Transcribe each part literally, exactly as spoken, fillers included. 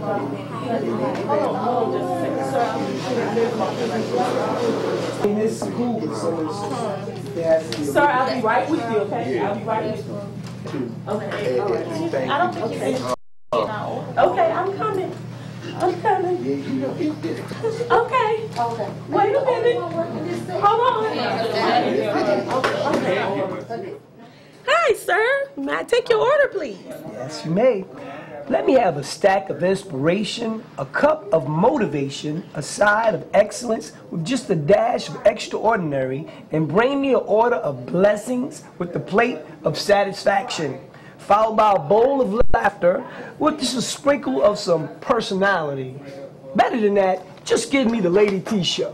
In this school, so it's, yes. Sir, I'll be right with you, okay? I'll be right with you. Okay, all right. I don't think you can. Okay, I'm coming. I'm coming. Okay. Okay. Wait a minute. Hold on. Okay. Hi, sir. May I take your order, please? Yes, you may. Let me have a stack of inspiration, a cup of motivation, a side of excellence with just a dash of extraordinary, and bring me an order of blessings with the plate of satisfaction, followed by a bowl of laughter with just a sprinkle of some personality. Better than that, just give me the Lady T show.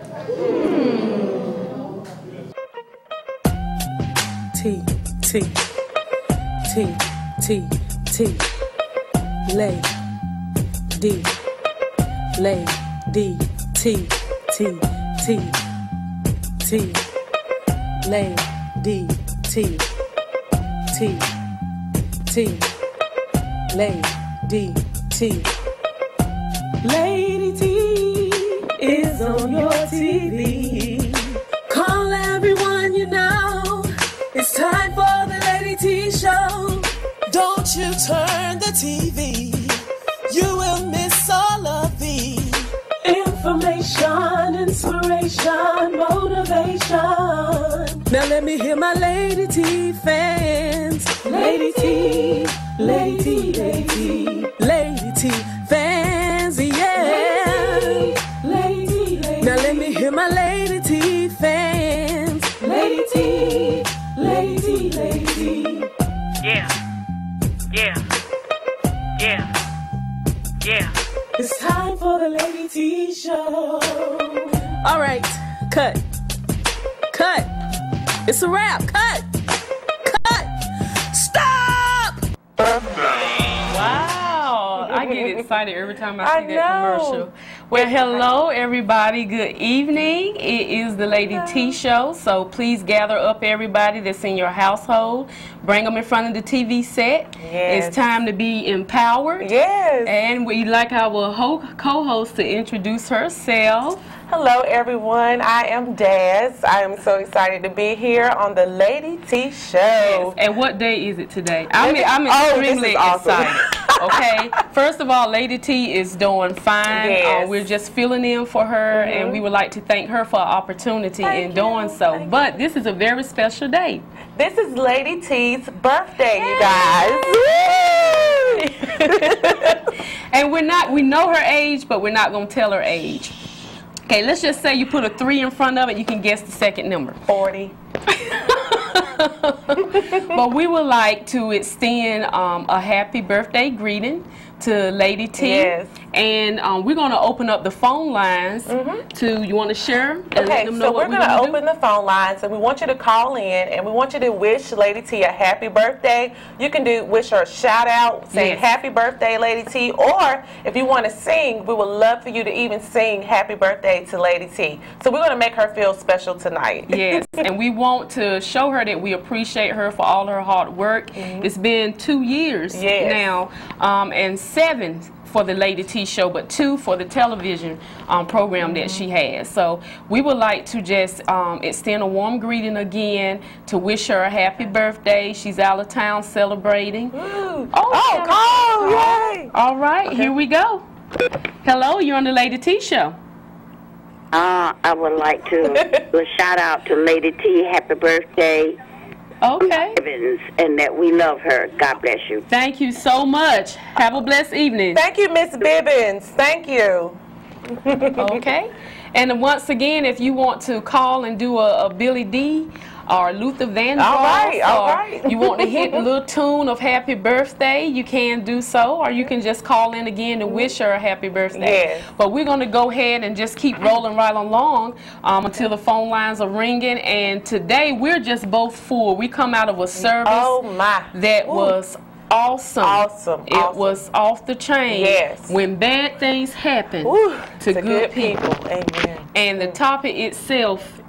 T, T, T, T, T. Lay, D, lay, D, T, T, T, T, lay, D, T, T, T, lay, D, T. Lady T is on your T V. Call everyone you know. It's time for the Lady T show. Don't you turn the T V, you will miss all of the information, inspiration, motivation. Now let me hear my Lady T fans. Lady T, Lady T, Lady T, Lady T fans, yeah. Lady T, Lady T. Now let me hear my Lady T fans. Lady T, Lady T, Lady T. Yeah. Yeah, yeah, yeah. It's time for the Lady T show. All right, cut, cut. It's a wrap. Cut, cut. Stop. Wow, I get excited every time I see I that know. commercial. Well, hello everybody. Good evening. It is the Lady T show, so please gather up everybody that's in your household. Bring them in front of the T V set. Yes. It's time to be empowered. Yes. And we'd like our co-host to introduce herself. Hello, everyone. I am Daz. I am so excited to be here on the Lady T show. Yes. And what day is it today? I'm, I'm extremely oh, awesome. excited. Okay. First of all, Lady T is doing fine. Yes. Uh, we're just filling in for her, Mm-hmm. and we would like to thank her for her opportunity Thank in you. doing so. Thank But this is a very special day. This is Lady T's birthday, you guys. And we're not, we know her age, but we're not going to tell her age. Okay, let's just say you put a three in front of it, you can guess the second number. forty. But we would like to extend um, a happy birthday greeting to Lady T. Yes. And um, we're going to open up the phone lines Mm-hmm. to, you want to share and Okay, let them know so what we're we're going to gonna open do? the phone lines, and we want you to call in, and we want you to wish Lady T a happy birthday. You can do wish her a shout out, saying Yes. happy birthday, Lady T, or if you want to sing, we would love for you to even sing happy birthday to Lady T. So we're going to make her feel special tonight. Yes, and we want to show her that we appreciate her for all her hard work. Mm-hmm. It's been two years Yes. now, um, and seven for the Lady T show, but two for the television um, program that she has. So we would like to just um, extend a warm greeting again to wish her a happy birthday. She's out of town celebrating. Ooh. Oh, Oh, call! Yay! All right, here we go. Hello, you're on the Lady T show. Uh, I would like to do a shout out to Lady T. Happy birthday. Okay. Evans, and that we love her. God bless you. Thank you so much. Have a blessed evening. Thank you, Miss Bibbins. Thank you. Okay. And once again, if you want to call and do a, a Billy D or Luther Vandross, All right, all or right. you want to hit a little tune of happy birthday, you can do so, or you can just call in again to wish her a happy birthday. Yes. But we're going to go ahead and just keep rolling right along um, until the phone lines are ringing. And today we're just both full. We come out of a service Oh, my. that Ooh. was awesome. Awesome, It awesome. was off the chain. Yes. When bad things happen Ooh, to good people. Amen. And the topic itself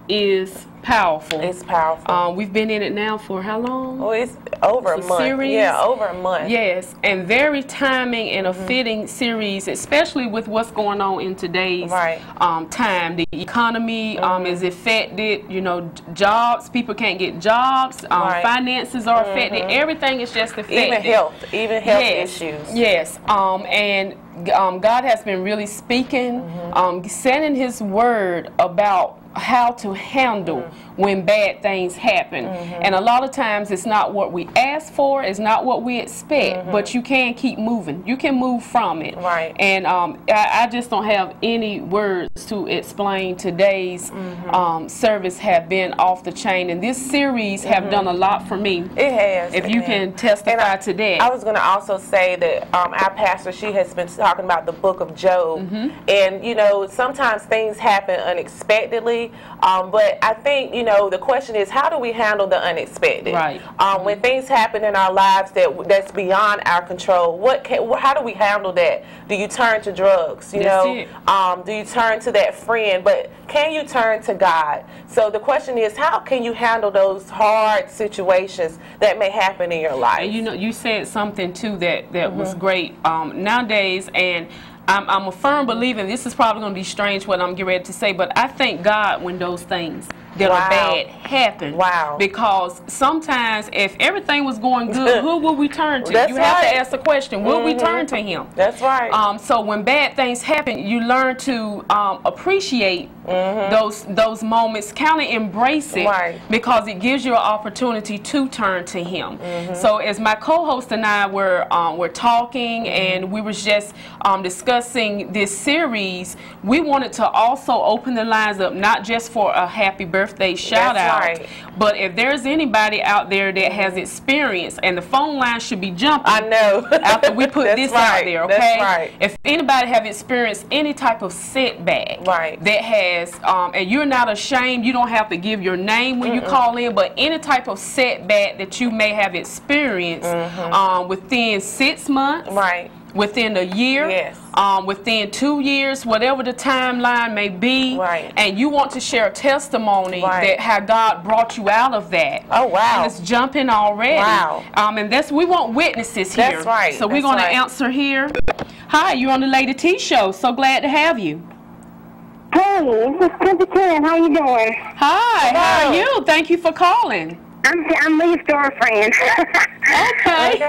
is powerful. It's powerful. Um, we've been in it now for how long? Oh, it's over It's a month. series. Yeah, over a month. Yes, and very timing and a fitting series, especially with what's going on in today's Right. um, time. The economy um, is affected. You know, j- jobs. People can't get jobs. Um, Right. Finances are affected. Everything is just affected. Even health, even health yes. issues. Yes, um, and um, God has been really speaking, um, sending His word about how to handle mm-hmm. when bad things happen. Mm-hmm. And a lot of times it's not what we ask for, it's not what we expect, mm-hmm. but you can keep moving. You can move from it. Right. And um, I, I just don't have any words to explain today's mm-hmm. um, service have been off the chain. And this series mm-hmm. have done a lot for me. It has. If it you has. can testify I, to that. I was going to also say that um, our pastor, she has been talking about the book of Job. Mm-hmm. And, you know, sometimes things happen unexpectedly. Um, but I think, you know, the question is, how do we handle the unexpected? Right. Um, Mm-hmm. When things happen in our lives that that's beyond our control, what can, how do we handle that? Do you turn to drugs? You That's know, it. Um, do you turn to that friend? But can you turn to God? So the question is, how can you handle those hard situations that may happen in your life? And you know, you said something too that that Mm-hmm. was great. Um, nowadays, and I'm, I'm a firm believer, and this is probably going to be strange what I'm getting ready to say, but I thank God when those things that Wow. are bad happen. Wow. Because sometimes if everything was going good, who will we turn to? That's you have right. to ask the question, will Mm-hmm. we turn to Him? That's right. Um, so when bad things happen, you learn to um, appreciate mm-hmm. those those moments, kind of embrace it, Right. because it gives you an opportunity to turn to Him. Mm-hmm. So as my co-host and I were um, were talking, mm-hmm. and we was just um, discussing this series, we wanted to also open the lines up, not just for a happy birthday shout That's out, right. but if there's anybody out there that has experience, and the phone line should be jumping. I know. After we put That's this right. out there, okay? That's right. If anybody have experienced any type of setback, Right. that has, um, and you're not ashamed, you don't have to give your name when Mm-mm. you call in, but any type of setback that you may have experienced mm-hmm. um, within six months, Right. within a year, Yes. um, within two years, whatever the timeline may be, Right. and you want to share a testimony Right. that how God brought you out of that. Oh, wow. And it's jumping already. Wow. Um, and that's, we want witnesses here. That's right. So we're That's going right. to answer here. Hi, you're on the Lady T Show. So glad to have you. Hey, this is Twenty Ten. How you doing? Hi, how are Hello. you? Thank you for calling. I'm I'm Lee's girlfriend. Okay.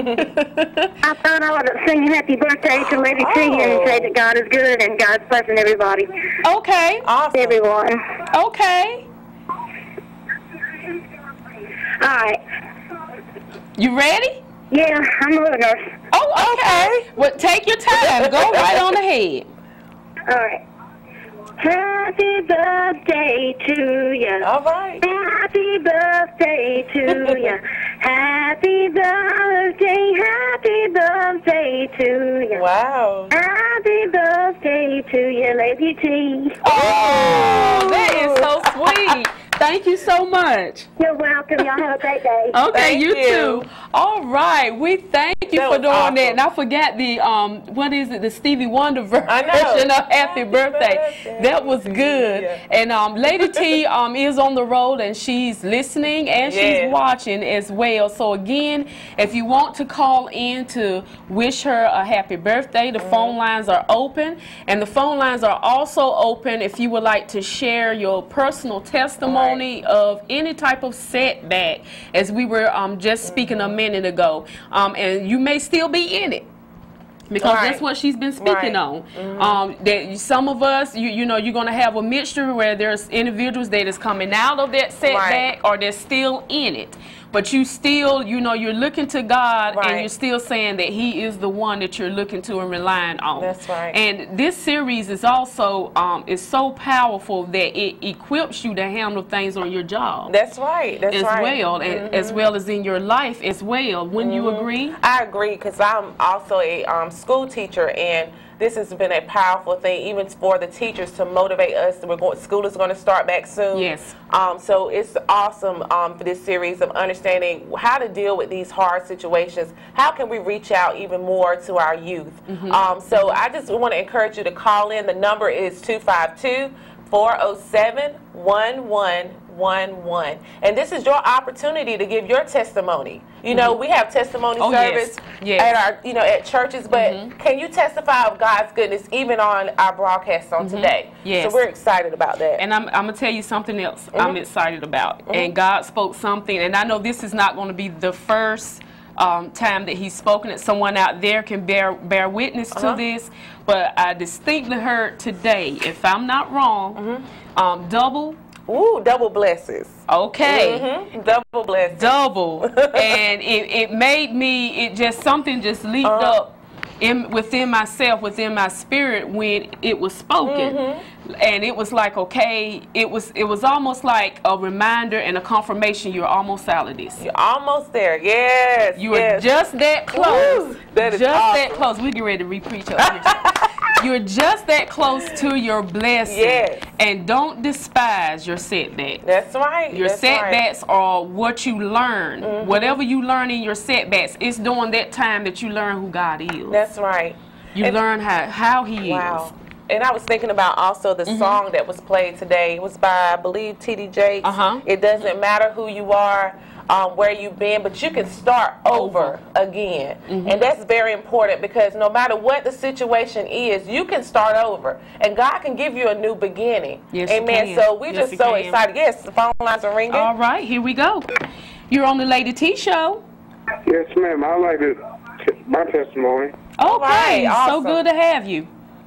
I thought I would sing happy birthday to Lady T and Oh. say that God is good and God's blessing everybody, Okay. Awesome. everyone. Okay. All right. You ready? Yeah, I'm a little nervous. Oh, okay. Well, take your time. Go right on ahead. All right. Happy birthday to you. All right. Happy birthday to you. Happy birthday, happy birthday to you. Wow. Happy birthday to you, Lady T. Oh, that is so sweet. Thank you so much. You're welcome. Y'all have a great day. Okay, Thank you, you. too. All right, we thank you That for was doing awesome. that. And I forgot the um, what is it? The Stevie Wonder version I know. of Happy, Happy Birthday. birthday. That was good. Yeah. And um, Lady T um is on the road and she's listening and Yeah. she's watching as well. So again, if you want to call in to wish her a happy birthday, the Mm-hmm. phone lines are open, and the phone lines are also open if you would like to share your personal testimony of any type of setback, as we were um, just speaking a minute ago, um, and you may still be in it. Because Right. that's what she's been speaking Right. on. Um, that some of us, you you know, you're going to have a mixture where there's individuals that is coming out of that setback or they're still in it. But you still, you know, you're looking to God Right. and you're still saying that He is the one that you're looking to and relying on. That's right. And this series is also um, is so powerful that it equips you to handle things on your job That's right. That's as right. well, and as well as in your life as well. Wouldn't you agree? I agree, because I'm also a um, school teacher, and this has been a powerful thing, even for the teachers, to motivate us. We're going, school is going to start back soon. Yes. Um, so it's awesome um, for this series of understanding how to deal with these hard situations. How can we reach out even more to our youth? Mm-hmm. Um, so I just want to encourage you to call in. The number is two five two, four oh seven, one one one one. And this is your opportunity to give your testimony. You know, mm-hmm. we have testimony oh, service yes. Yes. at our, you know, at churches, but mm-hmm. can you testify of God's goodness even on our broadcast on mm-hmm. today? Yes. So we're excited about that. And I'm, I'm going to tell you something else mm-hmm. I'm excited about. Mm-hmm. And God spoke something, and I know this is not going to be the first Um, time that he's spoken. That someone out there can bear bear witness uh-huh. to this, but I distinctly heard today, if I'm not wrong, mm-hmm. um, double. Ooh, double blessings. Okay. Mm-hmm. Double blessings. Double. And it, it made me, it just, something just leaped uh-huh. up in, within myself, within my spirit when it was spoken. Mm-hmm. And it was like, okay, it was it was almost like a reminder and a confirmation you're almost out of this. You're almost there, yes. You yes. are just that close. Woo, that is just awesome. that close. We get ready to re-preach up here. You're just that close to your blessing. Yes. And don't despise your setbacks. That's right. Your That's setbacks right. are what you learn. Mm-hmm. Whatever you learn in your setbacks, it's during that time that you learn who God is. That's right. You and learn how, how He wow. is. And I was thinking about also the mm-hmm. song that was played today. It was by, I believe, T D Jakes. Uh-huh. It doesn't matter who you are, um, where you've been, but you can start over, over. again. Mm-hmm. And that's very important because no matter what the situation is, you can start over. And God can give you a new beginning. Yes, amen. He can. So we're yes, just so can. excited. Yes, the phone lines are ringing. All right, here we go. You're on the Lady T Show. Yes, ma'am. I like to, my testimony. Okay, right, awesome. So good to have you.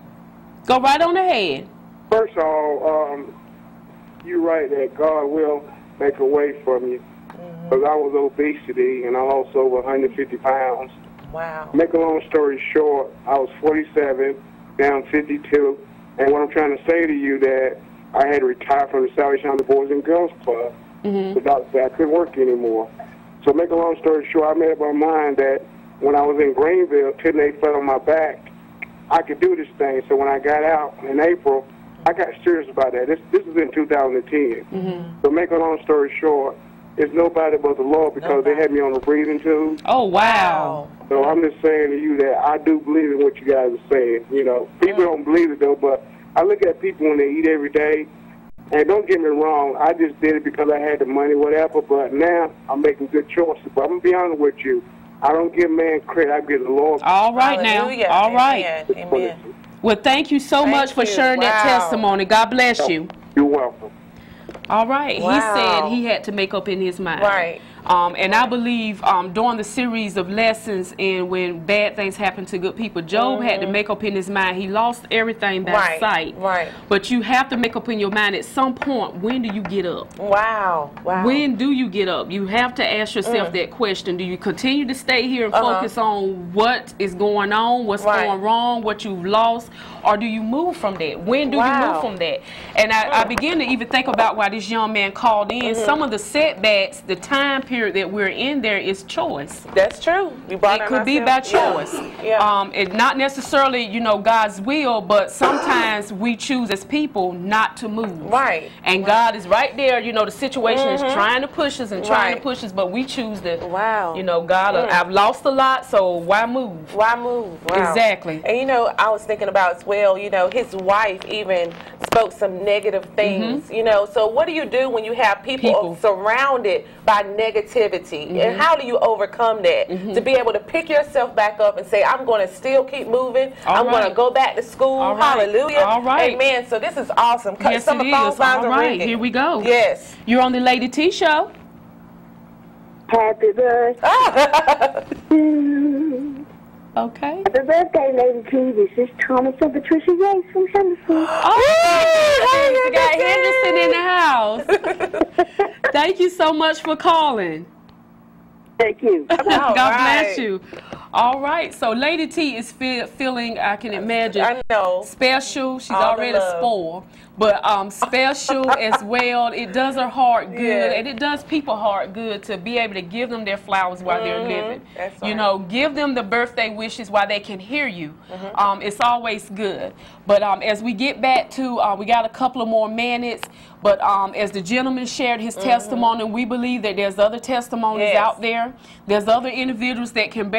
Go right on ahead. First of all, um, you're right that God will make a way from you. Because mm-hmm. I was obesity and I lost over one hundred fifty pounds. Wow. Make a long story short, I was forty-seven, down fifty-two. And what I'm trying to say to you that I had to retire from the Salvation Army Boys and Girls Club. Mm-hmm. The doctor said I couldn't work anymore. So make a long story short, I made up my mind that when I was in Greenville, till they fell on my back, I could do this thing. So when I got out in April, I got serious about that. This this is in two thousand ten. Mm-hmm. So make a long story short, it's nobody but the Lord because nobody. They had me on the breathing tube. Oh, wow. So I'm just saying to you that I do believe in what you guys are saying. You know, people mm-hmm. don't believe it, though, but I look at people when they eat every day, and don't get me wrong, I just did it because I had the money, whatever, but now I'm making good choices. But I'm going to be honest with you. I don't give man credit. I give the Lord. All right Hallelujah. now. All Amen. right. Amen. Well, thank you so thank much for you. sharing wow. that testimony. God bless you. You're welcome. All right. Wow. He said he had to make up in his mind. Right. Um, and I believe um, during the series of lessons and when bad things happen to good people, Job mm-hmm. had to make up in his mind. He lost everything by right. sight. Right. But you have to make up in your mind at some point, when do you get up? Wow. Wow. When do you get up? You have to ask yourself mm. that question. Do you continue to stay here and uh-huh. focus on what is going on, what's right. going wrong, what you've lost, or do you move from that? When do wow. you move from that? And I, mm. I begin to even think about why this young man called in. Mm-hmm. Some of the setbacks, the time period that we're in there is choice. That's true. You brought it could be by choice. Yeah. Yeah. Um, it not necessarily, you know, God's will, but sometimes we choose as people not to move. Right. And right. God is right there. You know, the situation mm-hmm. is trying to push us and trying right. to push us, but we choose to. Wow. You know, God, mm. I've lost a lot, so why move? Why move? Wow. Exactly. And you know, I was thinking about as well. You know, his wife even spoke some negative things. Mm-hmm. You know, so what do you do when you have people, people. surrounded by negativity, mm-hmm. and how do you overcome that? Mm-hmm. To be able to pick yourself back up and say, I'm going to still keep moving. All I'm right. going to go back to school. All right. Hallelujah. All right. Amen. So this is awesome. Yes, Some it of is. the All right. ringing. Here we go. Yes. You're on the Lady T Show. Happy birthday. Okay. Happy birthday, Lady T. This is Thomas and Patricia Yates from Henderson. Oh, hey, we got Henderson in the house. Thank you so much for calling. Thank you. God right. bless you. All right, so Lady T is fe feeling, I can imagine, I know. special. She's All already spoiled, but um, special as well. It does her heart good, yeah. and it does people heart good to be able to give them their flowers while mm-hmm. they're living. That's you right. know, give them the birthday wishes while they can hear you. Mm-hmm. Um, it's always good. But um, as we get back to, uh, we got a couple of more minutes, but um, as the gentleman shared his mm-hmm. testimony, we believe that there's other testimonies yes. out there. There's other individuals that can bear witness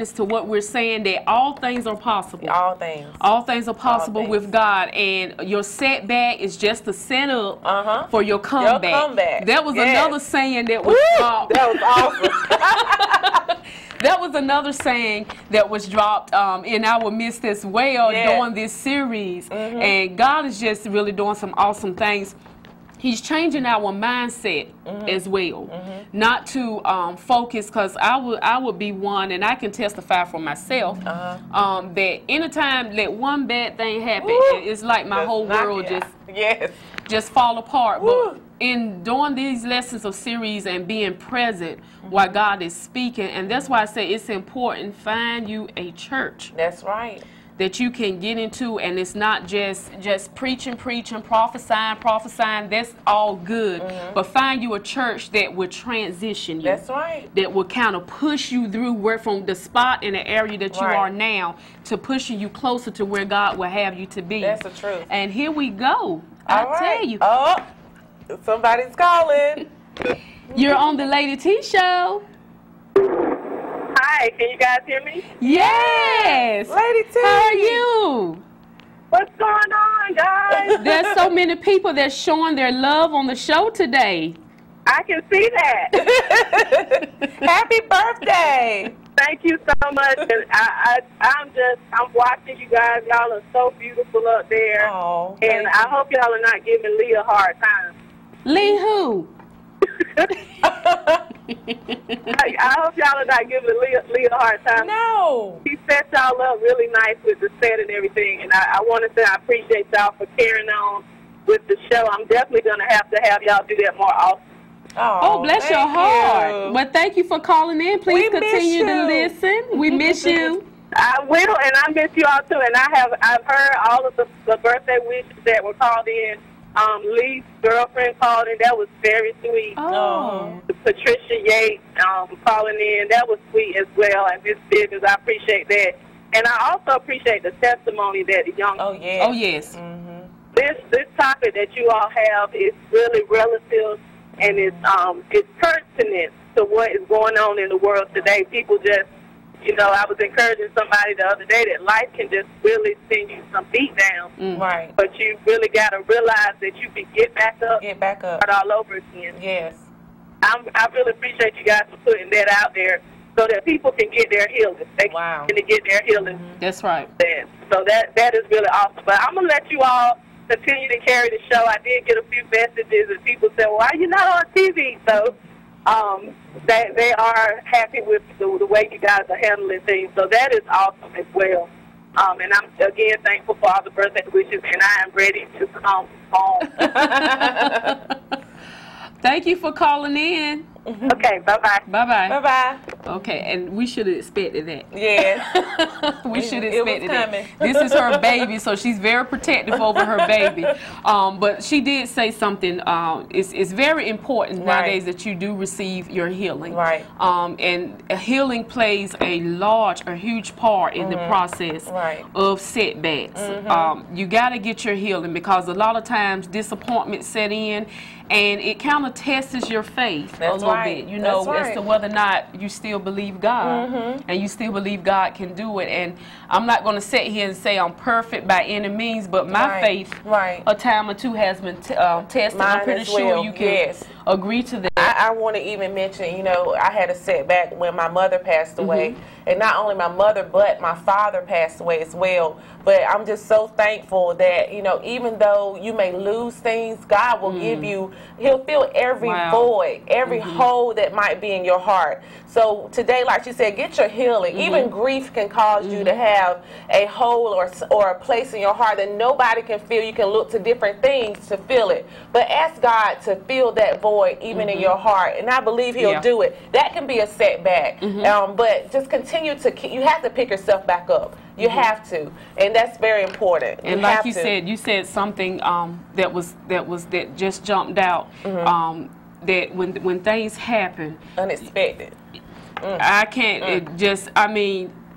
witness to what we're saying, that all things are possible. All things. All things are possible things. with God, and your setback is just a setup uh-huh. for your comeback. Your comeback. That was yes. another saying that was Woo! dropped. That was awesome. That was another saying that was dropped um, in our midst as well yeah. during this series. Mm-hmm. And God is just really doing some awesome things. He's changing our mindset mm-hmm. as well, mm-hmm. not to um, focus, because I would I would be one, and I can testify for myself, uh-huh. um, that anytime that one bad thing happen, Woo! It's like my That's whole world it. just yes. just fall apart. Woo! But in doing these lessons of series and being present mm-hmm. while God is speaking, and that's why I say it's important, find you a church. That's right. That you can get into, and it's not just just preaching, preaching, prophesying, prophesying. That's all good. Mm-hmm. But find you a church that will transition you. That's right. That will kind of push you through where from the spot in the area that you right. are now to pushing you closer to where God will have you to be. That's the truth. And here we go. I right. tell you. Oh, somebody's calling. You're on the Lady T Show. Hi, can you guys hear me? Yes. Lady T. How are you? What's going on, guys? There's so many people that's showing their love on the show today. I can see that. Happy birthday. Thank you so much. And I, I, I'm just, I'm watching you guys. Y'all are so beautiful up there. Oh, and I hope y'all are not giving Lee a hard time. Lee who? I, I hope y'all are not giving Lee, Lee a hard time. No. He set y'all up really nice with the set and everything. And I, I want to say I appreciate y'all for carrying on with the show. I'm definitely going to have to have y'all do that more often. Oh, oh, bless your heart. You. Well, thank you for calling in. Please we continue to listen. We miss you. I will, and I miss you all too. And I have I've heard all of the, the birthday wishes that were called in. Um, Lee's girlfriend called in. That was very sweet. Oh. Patricia Yates um, calling in. That was sweet as well. And Miss Biggins, I appreciate that. And I also appreciate the testimony that the young. Oh yes. Oh yes. Mm-hmm. This this topic that you all have is really relative, and it's um it's pertinent to what is going on in the world today. People just, you know, I was encouraging somebody the other day that life can just really send you some beat down. Mm. Right. But you really got to realize that you can get back up. Get back up. Start all over again. Yes. I'm, I really appreciate you guys for putting that out there so that people can get their healing. They wow. can get their healing. Mm-hmm. That's right. So that that is really awesome. But I'm going to let you all continue to carry the show. I did get a few messages and people said, well, why are you not on T V? So um, they, they are happy with the, the way you guys are handling things. So that is awesome as well. Um, and I'm, again, thankful for all the birthday wishes, and I am ready to come home. Thank you for calling in. Okay, bye-bye. Bye-bye. Bye-bye. Okay, and we should have expected that. Yeah. we should have It was expected that. coming. This is her baby, so she's very protective over her baby. Um, but she did say something. Um, it's, it's very important Right. nowadays that you do receive your healing. Right. Um, and healing plays a large, a huge part in Mm-hmm. the process Right. of setbacks. Mm-hmm. Um, you got to get your healing, because a lot of times disappointment set in, and it kind of tests your faith That's a little right. bit, you know, That's as right. to whether or not you still believe God, Mm-hmm. and you still believe God can do it. And I'm not going to sit here and say I'm perfect by any means, but my Right. faith, Right. a time or two has been t um, tested. Mine I'm pretty as sure well. you can Yes. agree to that. I, I want to even mention, you know, I had a setback when my mother passed away. Mm-hmm. And not only my mother, but my father passed away as well. But I'm just so thankful that, you know, even though you may lose things, God will mm. give you, he'll fill every wow. void, every mm-hmm. hole that might be in your heart. So today, like she said, get your healing. Mm-hmm. Even grief can cause mm-hmm. you to have a hole or, or a place in your heart that nobody can fill. You can look to different things to fill it. But ask God to fill that void even mm-hmm. in your heart. And I believe he'll yeah. do it. That can be a setback. Mm-hmm. um, but just continue to keep, you have to pick yourself back up. You mm-hmm. have to, and that's very important. And you like have you to. said, you said something um, that was that was that just jumped out. Mm-hmm. um, that when when things happen, unexpected. Mm. I can't. Mm. It just. I mean,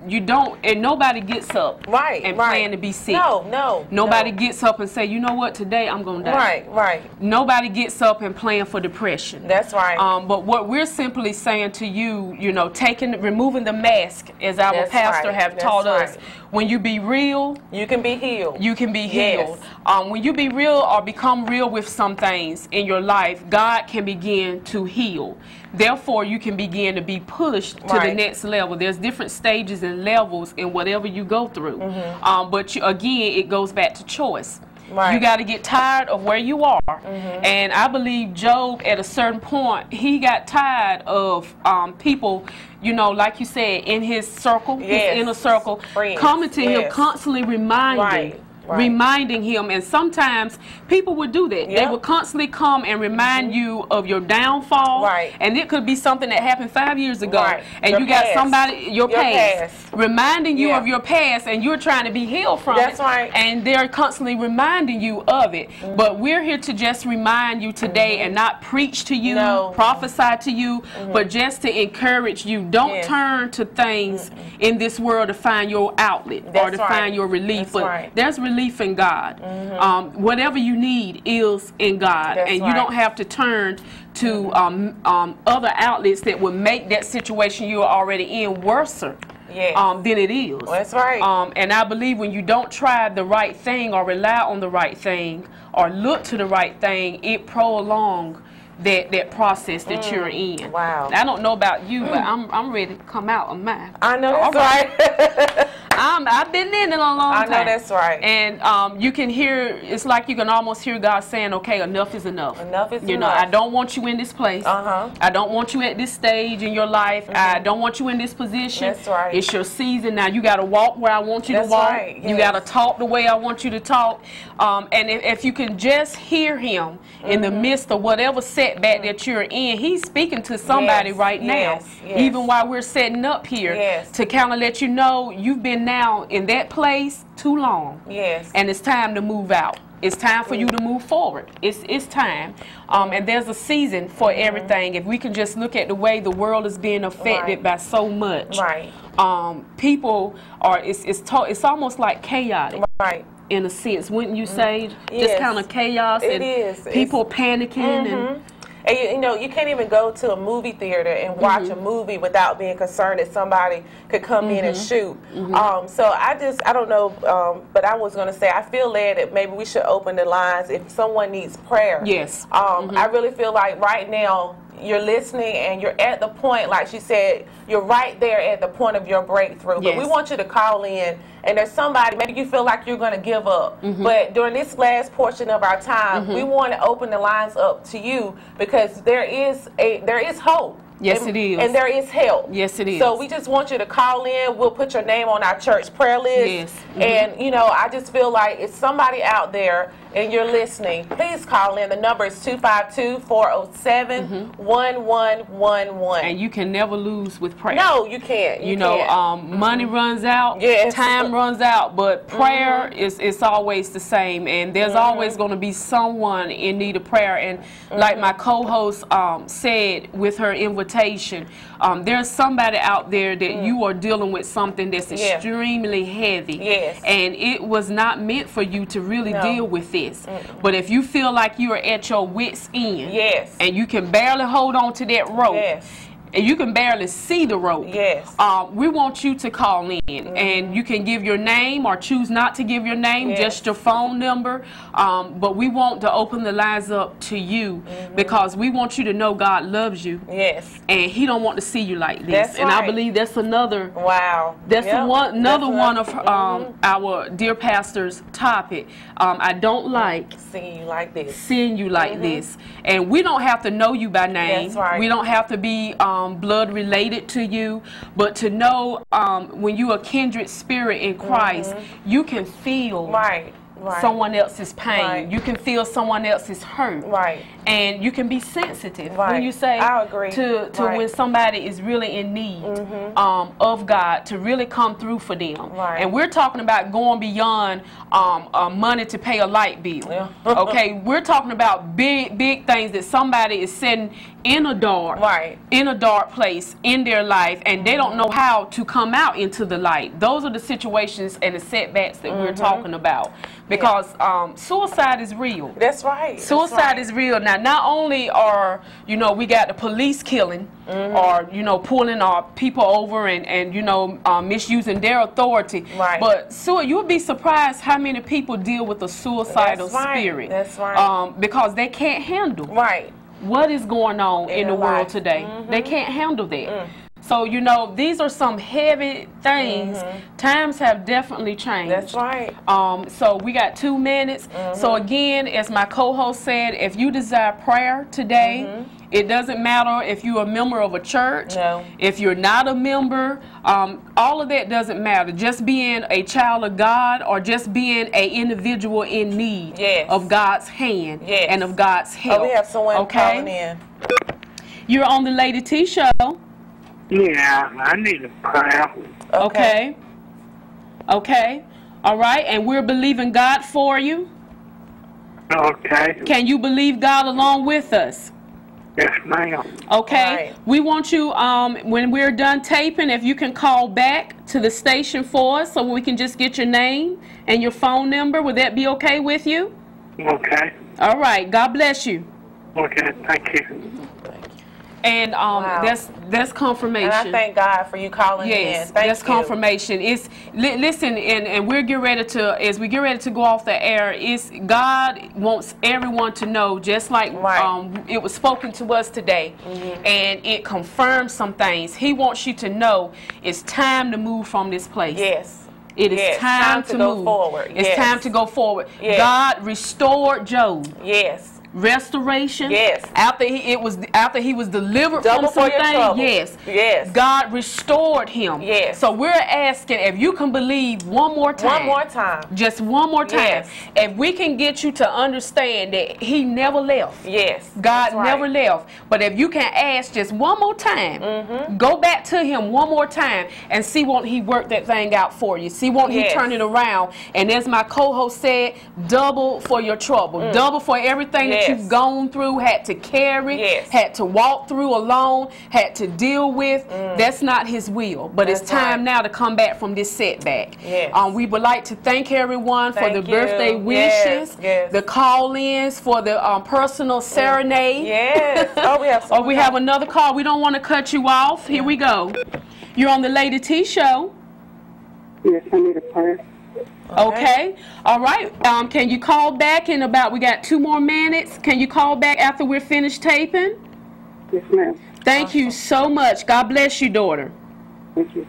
you don't, and nobody gets up right, and right. plan to be sick. No, no. Nobody no. gets up and say, you know what, today I'm going to die. Right, right. Nobody gets up and plan for depression. That's right. Um, but what we're simply saying to you, you know, taking, removing the mask, as our That's pastor right. have That's taught right. us. When you be real, you can be healed. You can be healed. Yes. Um, when you be real or become real with some things in your life, God can begin to heal. Therefore, you can begin to be pushed to right. the next level. There's different stages and levels in whatever you go through. Mm-hmm. um, but you, again, it goes back to choice. Right. You got to get tired of where you are. Mm-hmm. And I believe Job, at a certain point, he got tired of um, people, you know, like you said, in his circle, yes. his inner circle, Friends. coming to yes. him, constantly reminding. Right. Right. reminding him, and sometimes people would do that. Yep. They would constantly come and remind mm-hmm. you of your downfall, right. and it could be something that happened five years ago, right. and your you past. got somebody, your, your past, past, reminding you yeah. of your past, and you're trying to be healed from That's it. right. And they're constantly reminding you of it. Mm-hmm. But we're here to just remind you today, mm-hmm. and not preach to you, no. prophesy to you, mm-hmm. but just to encourage you. Don't yes. turn to things mm-hmm. in this world to find your outlet That's or to right. find your relief. That's but right. there's relief in God. Mm-hmm. Um, whatever you need is in God. That's and right. you don't have to turn to mm-hmm. um, um, other outlets that would make that situation you're already in worse yes. um, than it is. Well, that's right. Um, and I believe when you don't try the right thing or rely on the right thing or look to the right thing, it prolongs that that process that mm. you're in. Wow. I don't know about you, mm. but I'm I'm ready to come out of mine. I know that's right. right. I'm, I've been in it a long I time. know that's right. And um, you can hear, it's like you can almost hear God saying, okay, enough is enough. Enough is you enough. know, I don't want you in this place. Uh-huh. I don't want you at this stage in your life. Mm-hmm. I don't want you in this position. That's right. It's your season now. You got to walk where I want you that's to walk. Right. Yes. You got to talk the way I want you to talk. Um, and if, if you can just hear him mm-hmm. in the midst of whatever setback mm-hmm. that you're in, he's speaking to somebody yes. right now. Yes. Yes. Even while we're setting up here yes. to kind of let you know you've been now in that place too long. Yes. And it's time to move out. It's time for you to move forward. It's it's time. Um, and there's a season for mm-hmm. everything. If we can just look at the way the world is being affected right. by so much. Right. Um, people are, it's, it's, to, it's almost like chaotic. Right. In a sense, wouldn't you mm-hmm. say? Yes. Just kind of chaos. It and is. People it's, panicking mm-hmm. and... And you, you know, you can't even go to a movie theater and watch mm-hmm. a movie without being concerned that somebody could come mm-hmm. in and shoot. Mm-hmm. um, so I just, I don't know, um, but I was going to say, I feel led that maybe we should open the lines if someone needs prayer. Yes. Um, mm-hmm. I really feel like right now, you're listening and you're at the point, like she said, you're right there at the point of your breakthrough. Yes. But we want you to call in, and there's somebody, maybe you feel like you're going to give up. Mm-hmm. But during this last portion of our time, mm-hmm. we want to open the lines up to you because there is a there is hope. Yes, and, it is. And there is help. Yes, it is. So we just want you to call in. We'll put your name on our church prayer list. Yes. Mm-hmm. And, you know, I just feel like if somebody out there and you're listening, please call in. The number is two five two, four oh seven, one one one one. And you can never lose with prayer. No, you can't. You, you know, can't. um, mm-hmm. money runs out, yes. time runs out, but prayer mm-hmm. is it's always the same. And there's mm-hmm. always going to be someone in need of prayer. And mm-hmm. like my co-host um, said with her invitation, um, there's somebody out there that mm. you are dealing with something that's yeah. extremely heavy. Yes. And it was not meant for you to really no. deal with this. Mm-mm. But if you feel like you are at your wit's end, yes. and you can barely hold on to that rope, yes. and you can barely see the rope, yes. uh, we want you to call in. Mm-hmm. And you can give your name or choose not to give your name, yes. just your phone number. Um, but we want to open the lines up to you mm-hmm. because we want you to know God loves you. Yes. And He don't want to see you like this. That's and right. I believe that's another wow. That's yep. one another that's one of mm-hmm. um, our dear pastor's topic. Um, I don't like seeing you like this. Seeing you like mm-hmm. this. And we don't have to know you by name. That's right. We don't have to be um, blood related to you, but to know um, when you are kindred spirit in Christ, mm-hmm. you can feel right. Right. someone else's pain. Right. You can feel someone else's hurt. Right. and you can be sensitive Right. when you say I agree. to, to Right. when somebody is really in need Mm-hmm. um, of God to really come through for them. Right. And we're talking about going beyond um, uh, money to pay a light bill. Yeah. Okay, we're talking about big, big things that somebody is sitting in a dark, Right. in a dark place in their life, and they don't know how to come out into the light. Those are the situations and the setbacks that we're talking about, because um, suicide is real. That's right. Suicide That's right. is real. Now, not only are, you know, we got the police killing, or, you know, pulling our people over and, and you know, uh, misusing their authority, Right. but so you'll be surprised how many people deal with a suicidal That's right. spirit. That's right. Um, because they can't handle Right. what is going on in, In the their world life. today. Mhm. They can't handle that. Mm. So, you know, these are some heavy things. Times have definitely changed. That's right. Um, so we got two minutes. So again, as my co-host said, if you desire prayer today, it doesn't matter if you're a member of a church, No. if you're not a member, um, all of that doesn't matter. Just being a child of God or just being an individual in need Yes. of God's hand Yes. and of God's help. Oh, we have someone okay? calling in. You're on the Lady T Show. Yeah, I need a prayer. Okay. Okay. All right. And we're believing God for you. Okay. Can you believe God along with us? Yes, ma'am. Okay. Right. We want you, um, when we're done taping, if you can call back to the station for us so we can just get your name and your phone number. Would that be okay with you? Okay. All right. God bless you. Okay, thank you. And um, Wow. that's that's confirmation. And I thank God for you calling Yes, in. Thank that's you. confirmation. It's li listen, and, and we're getting ready to, as we get ready to go off the air, it's God wants everyone to know, just like Right. um, it was spoken to us today, and it confirms some things. He wants you to know it's time to move from this place. Yes. It is Yes, time, time to to go move forward. It's Yes. time to go forward. Yes. God restored Job. Yes. Restoration. Yes. After he it was after he was delivered Double from for your something. trouble. Yes. Yes. God restored him. Yes. So we're asking if you can believe one more time. One more time. Just one more time. Yes. If we can get you to understand that he never left. Yes. God That's right. never left. But if you can ask just one more time, Mm-hmm. go back to him one more time and see won't he work that thing out for you. See won't Yes. he turn it around. And as my co-host said, double for your trouble. Double for everything Yes. that you've gone through, had to carry, Yes. had to walk through alone, had to deal with. That's not his will. But it's That's time right. now to come back from this setback. Yes. Um, we would like to thank everyone for Thank the birthday you. wishes, Yes, yes. the call-ins, for the um, personal serenade. Yes. Oh, we have Oh, someone we have another call. We don't want to cut you off. Here we go. You're on the Lady T Show. Yes, I need a prayer. Okay. All right. Um, can you call back in about, we got two more minutes. Can you call back after we're finished taping? Yes, ma'am. Thank you so much. God bless you, daughter. Thank you.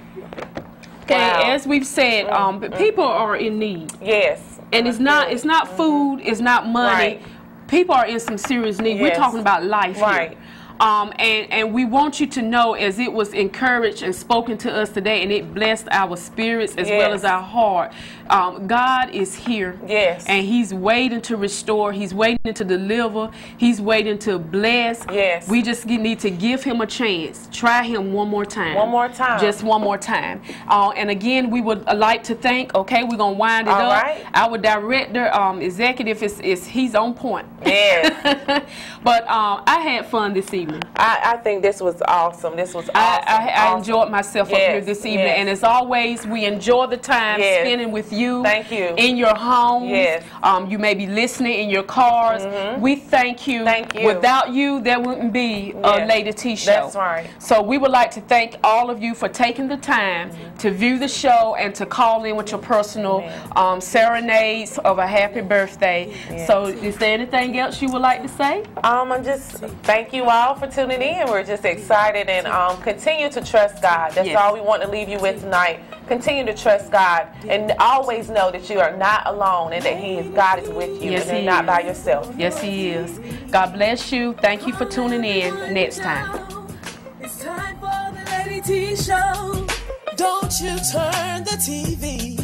Okay, Wow. as we've said, um, people are in need. Yes. And it's not it's not food, it's not money. Right. People are in some serious need. We're Yes. talking about life Right. here. Um, and, and we want you to know, as it was encouraged and spoken to us today, and it blessed our spirits as well Yes. as our heart, um, God is here. Yes. And he's waiting to restore. He's waiting to deliver. He's waiting to bless. Yes. We just need to give him a chance. Try him one more time. One more time. Just one more time. Uh, and again, we would like to thank, okay, we're going to wind it All up. right. Our director, um, executive, is, is he's on point. Yes. But um, I had fun this evening. I, I think this was awesome. This was awesome. I, I, I awesome. enjoyed myself up Yes, here this evening. yes. And as always, we enjoy the time Yes. spending with you. Thank you. In your homes. Yes. Um, you may be listening in your cars. We thank you. Thank you. Without you, there wouldn't be a Yes. Lady T Show. That's right. So we would like to thank all of you for taking the time to view the show and to call in with your personal um, serenades of a happy birthday. Yes. So is there anything else you would like to say? Um, I'm just thank you all for tuning in. We're just excited and um, continue to trust God. That's Yes. all we want to leave you with tonight. Continue to trust God and always know that you are not alone and that He is God is with you Yes, and you're He not is. by yourself. Yes, He is. God bless you. Thank you for tuning in. Next time. It's time for the Lady T Show. Don't you turn the T V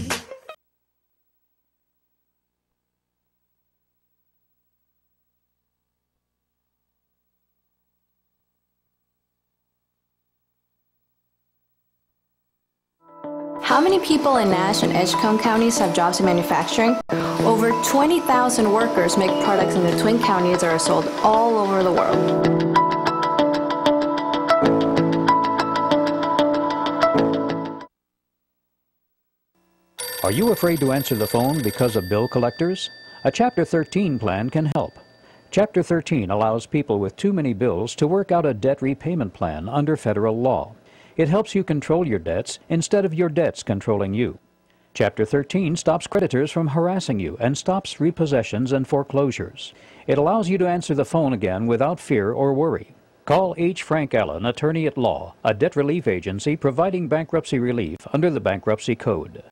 How many people in Nash and Edgecombe counties have jobs in manufacturing? Over twenty thousand workers make products in the Twin Counties that are sold all over the world. Are you afraid to answer the phone because of bill collectors? A Chapter thirteen plan can help. Chapter thirteen allows people with too many bills to work out a debt repayment plan under federal law. It helps you control your debts instead of your debts controlling you. Chapter thirteen stops creditors from harassing you and stops repossessions and foreclosures. It allows you to answer the phone again without fear or worry. Call H. Frank Allen, Attorney at Law, a debt relief agency providing bankruptcy relief under the Bankruptcy Code.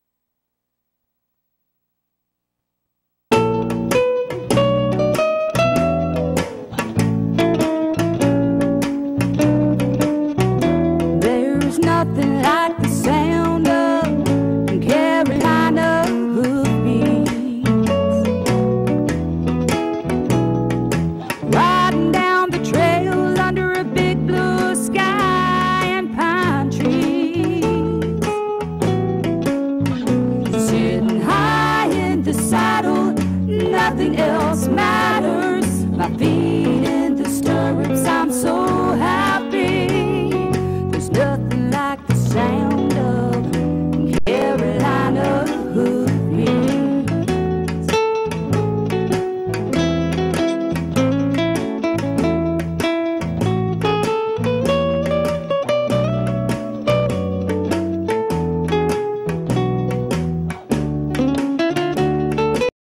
Nothing like the sound of Carolina hoofbeats, riding down the trail under a big blue sky and pine trees, sitting high in the saddle, nothing else matters. My feet